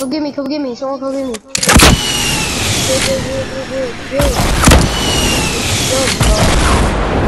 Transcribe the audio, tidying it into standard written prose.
Come get me, come get me. Someone come get me. Good. Good, bro.